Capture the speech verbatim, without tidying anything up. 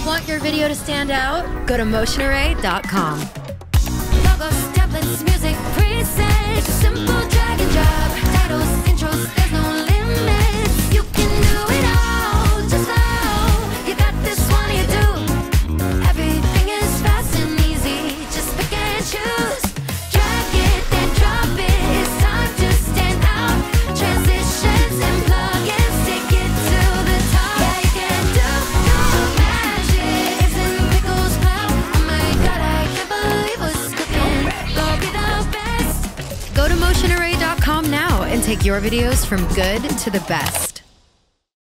Want your video to stand out? Go to motion array dot com. Logos, templates, music, presets. It's a simple drag and drop. Titles, intros, there's no limits. You can do it all, just flow. You got this, what do you do? Everything is fast and easy. Just pick and choose. Drag it, then drop it. It's time to stand out. Transitions and plugins take it to the top. Yeah, you can do your magic. It's in Pickle's cloud. Oh my god, I can't believe what's cooking. Go be the best. Go to motion array dot com now and take your videos from good to the best.